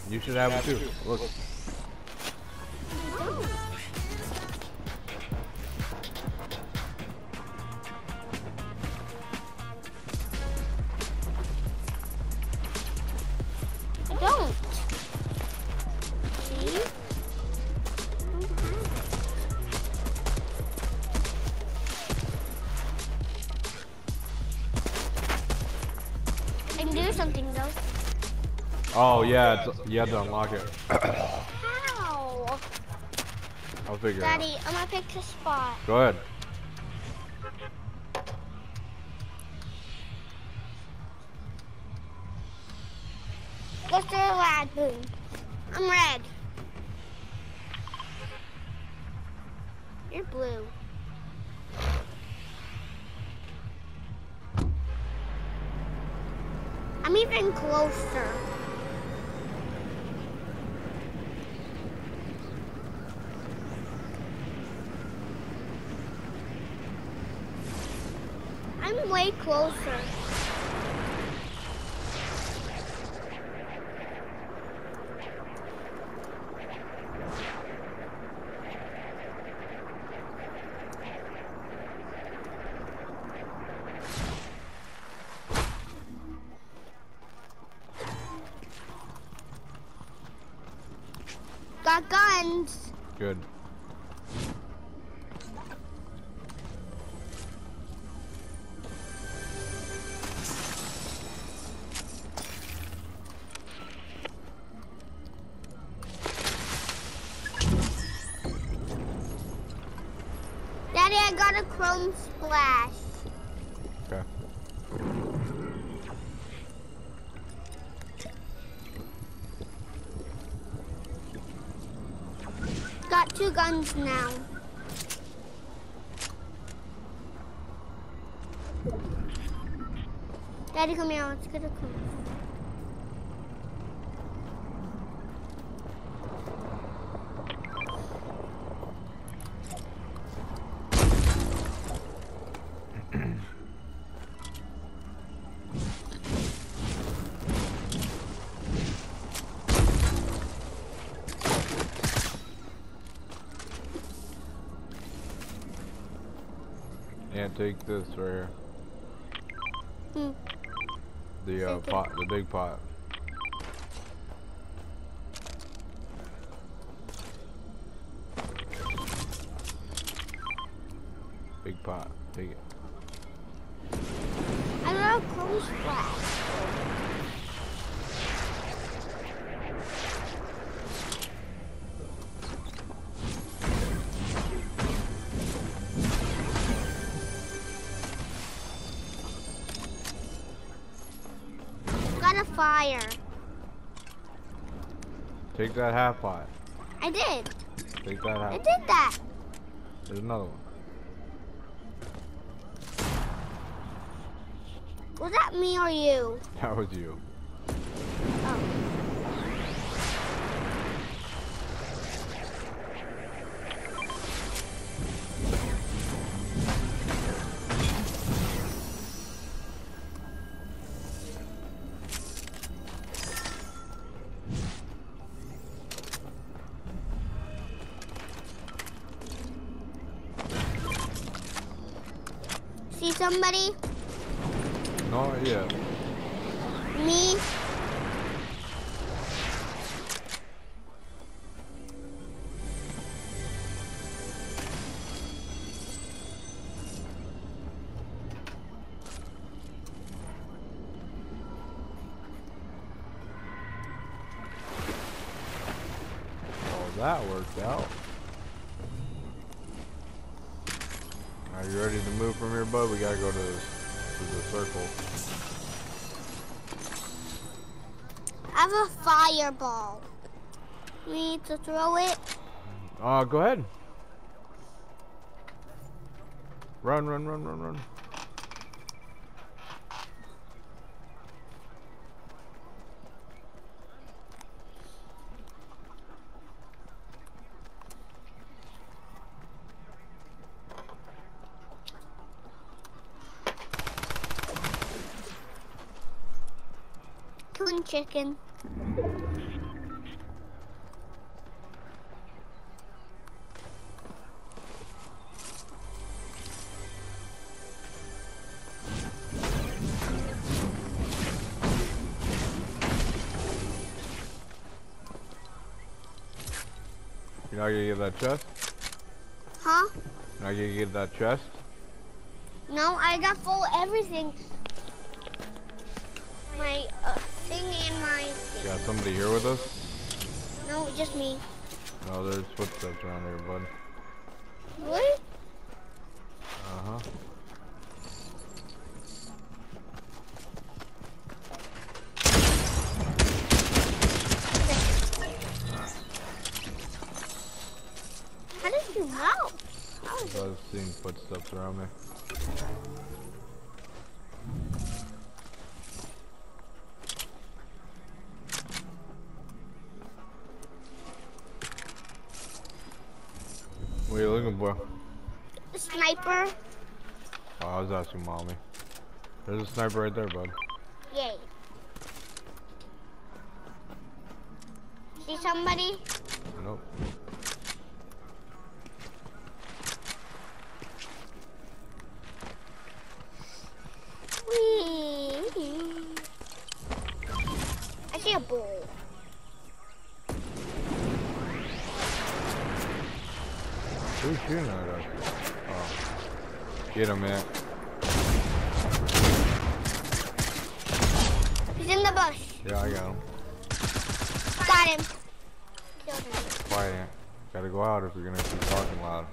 You should have it too. Look. I don't. See? I can do something though. Oh yeah, you have to unlock it. How? I'll figure it out. Daddy, I'm gonna pick the spot. Go ahead. Let's do a lag boom. I'm red. You're blue. I'm even closer. I'm way closer. Got guns. Good. Daddy, I got a chrome splash. Okay. Got 2 guns now. Daddy, come here. Let's get a chrome. And take this right here. The pot, the big pot. Big pot. Take it. I got a chrome splash. Got a fire. Take that half pot. I did. Take that half. I did that. There's another one. Was that me or you? That was you. Oh. See somebody? Not yet. Me? Oh, that worked out. Are you ready to move from here, bud? We gotta go to the circle. I have a fireball. We need to throw it. Go ahead. Run, run, run, run, run. Coon chicken. You're not gonna get that chest? Huh? You're not gonna get that chest? No, I got full everything. My thing and my thing. You got somebody here with us? No, just me. No, there's footsteps around here, bud. Really? Uh-huh. How did you know? I've seen footsteps around me. What are you looking for? A sniper. Oh, I was asking mommy. There's a sniper right there, bud. Yay. See somebody? Nope. Whee! I see a bull. Who's shooting at us? Oh. Get him, man. He's in the bush. Yeah, I got him. Got him. Killed him. Quiet, Ant. Gotta go out if you're gonna keep talking loud.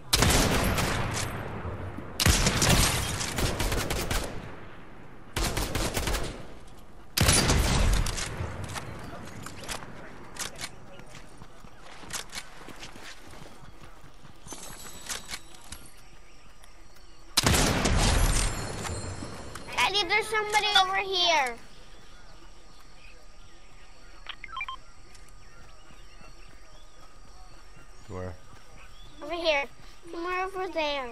Daddy, there's somebody over here. Where? Over here. Somewhere over there.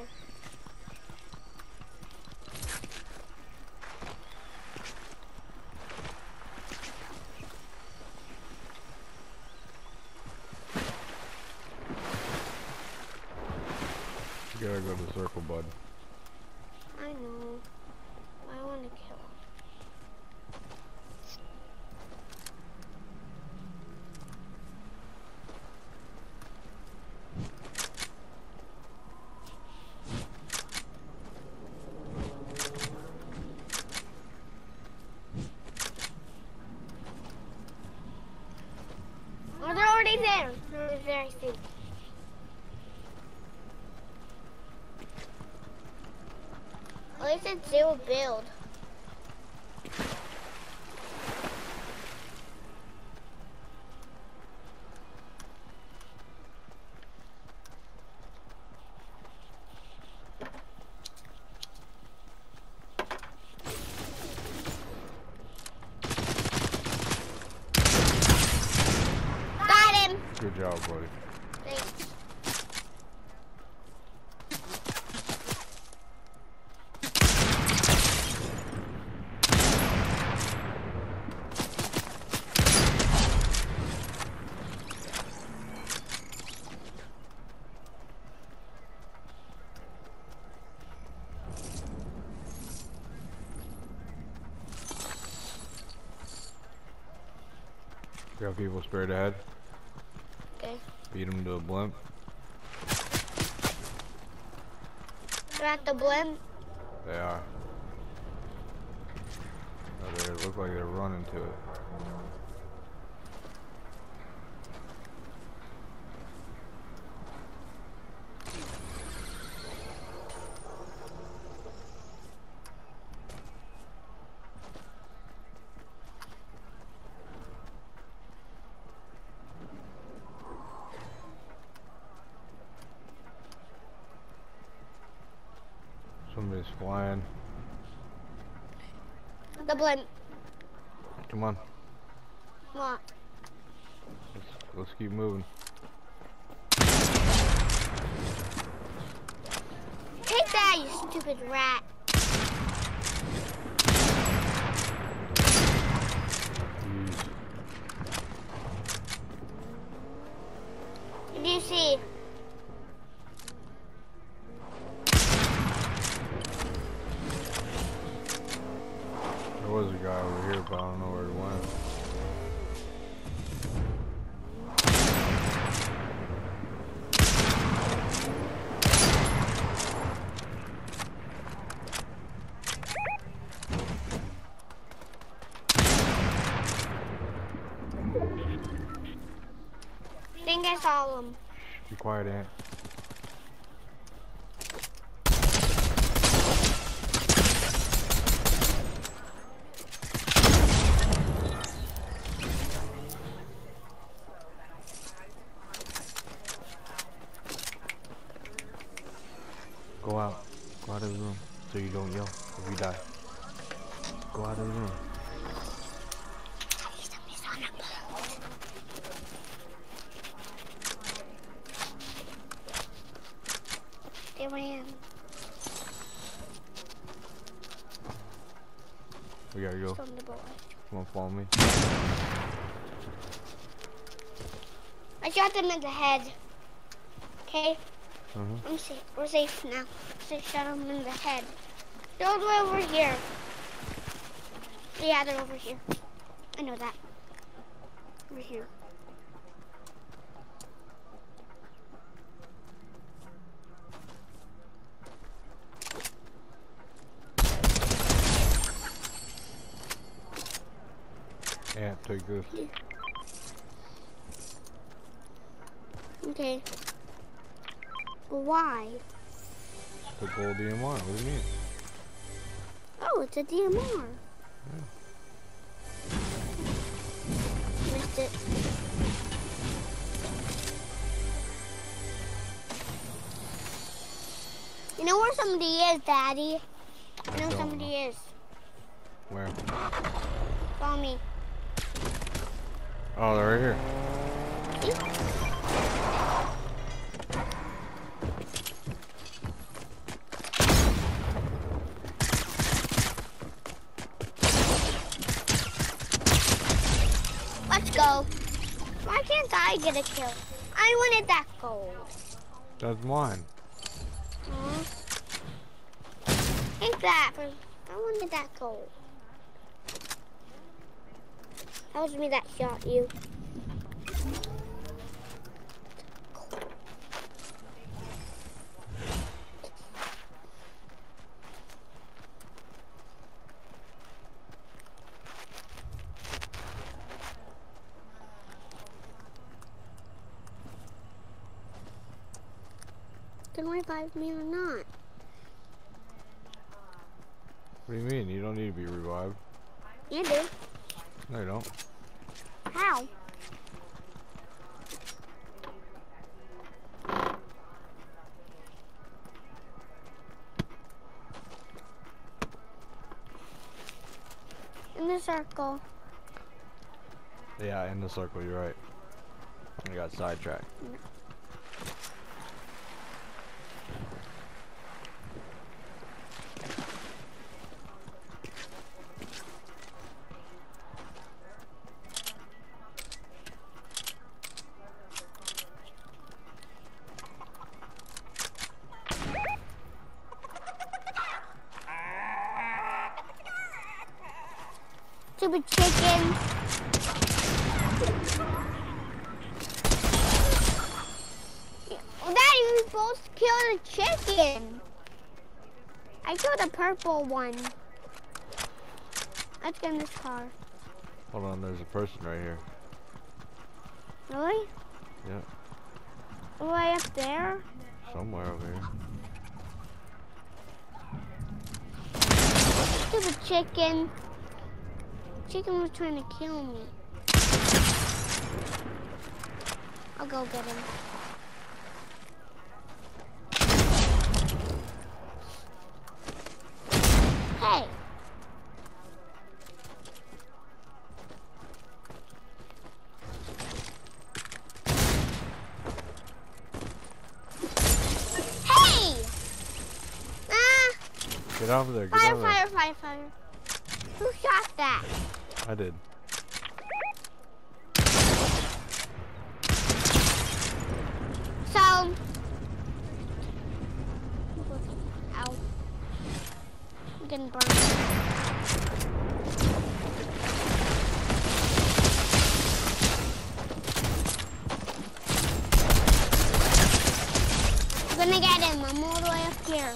You gotta go to the circle, bud. I know. I want to kill him. Oh, they're already there. They're already there, I think. At least it's zero build. Got him! Good job, buddy. Thanks. Got people straight ahead. Okay. Beat them to a blimp. They're at the blimp. They are. Oh, they look like they're running to it. Somebody's flying. The blimp. Come on. What? Let's keep moving. Take that, you stupid rat. Jeez. What do you see? There was a guy over here, but I don't know where he went. think I saw him. Be quiet, Ant. Go out. Go out of the room so you don't yell if you die. Go out of the room. They ran. We gotta go. From the boat. Come on, follow me. I shot them in the head. Okay? Uh-huh. I'm safe. We're safe now. I shot them in the head. They're all the way over here. Yeah, they're over here. I know that. Over here. Ant, take this. Okay. Why? It's the gold DMR. What do you mean? Oh, it's a DMR. Yeah. Missed it. You know where somebody is, Daddy? I know somebody is. Where? Follow me. Oh, they're right here. See? Let's go. Why can't I get a kill? I wanted that gold. That's mine. Take that. I wanted that gold. That was me that shot you. Can revive me or not? What do you mean? You don't need to be revived. You do. No, you don't. How? In the circle. Yeah, in the circle, you're right. I got sidetracked. Stupid chicken. Daddy, we both killed a chicken. I killed a purple one. Let's get in this car. Hold on, there's a person right here. Really? Yeah. Way up there? Somewhere over here. Stupid chicken. Chicken was trying to kill me. I'll go get him. Hey! Hey! Ah! Get over there, get Fire, over there. fire, fire, fire. Who shot that? I did. So, ow. I'm getting burned. I'm gonna get him. I'm all the way up here.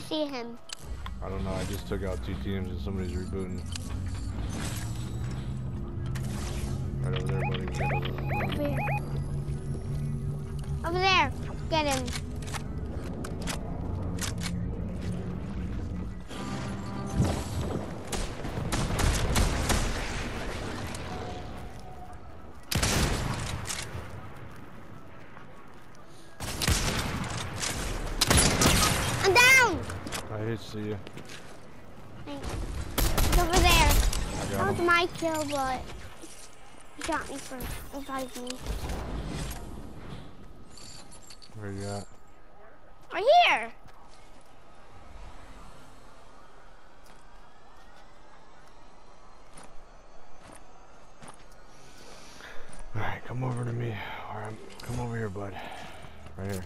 see him? I don't know. I just took out 2 teams and somebody's rebooting. Right over there, buddy. We gotta run. Over here. Over there. Get him. I'm down. I see you. It's over there. I That got was him. my kill, but he got me first. Revived me. Where you at? Right here. Alright, come over to me. Alright, come over here, bud. Right here.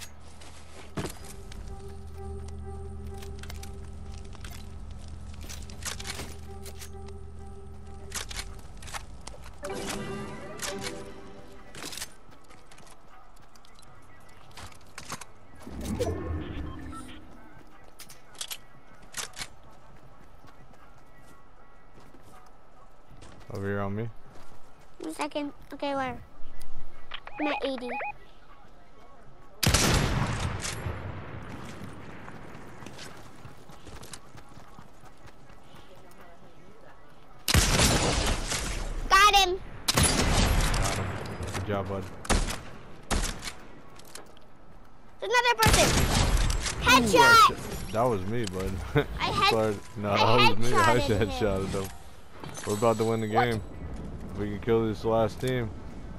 Over here on me. 1 second. Okay, where? I'm at 80. Got him. Got him. Good job, bud. There's another person. Ooh, Headshot. that was me, bud. I Sorry. No, I that was me. I headshotted him. headshotted him. We're about to win the game. If we can kill this last team.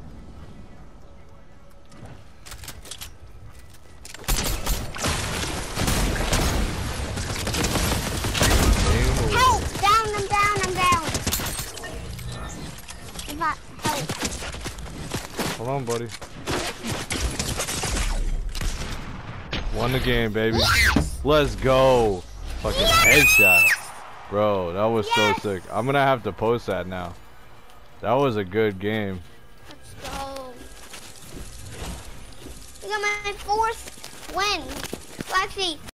Help! Down, I'm down, I'm down. Help. Hold on, buddy. Won the game, baby. Yes! Let's go. Fucking headshot. Bro, that was Yes! so sick. I'm gonna have to post that now. That was a good game. Let's go. We got my 4th win. Well, actually,